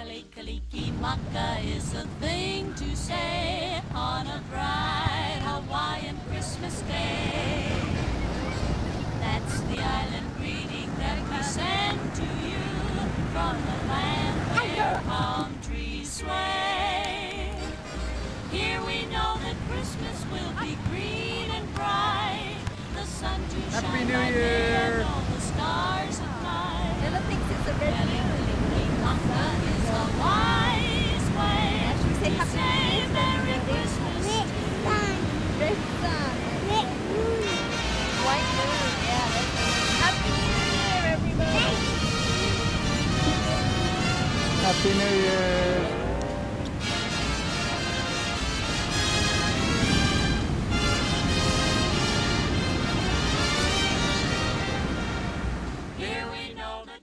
Kalikimaka is a thing to say on a bright Hawaiian Christmas day. That's the island greeting that we send to you from the land where palm trees sway. Here we know that Christmas will be green and bright, the sun to Happy shine New by day Year! and all the stars at night. Ella thinks it's a red moon. Kalikimaka is a wise way. Should we say We Happy say New Year? Merry Christmas. Red sun. White moon. Yeah, that's it. Happy New Year, everybody. Happy New Year! Here we know that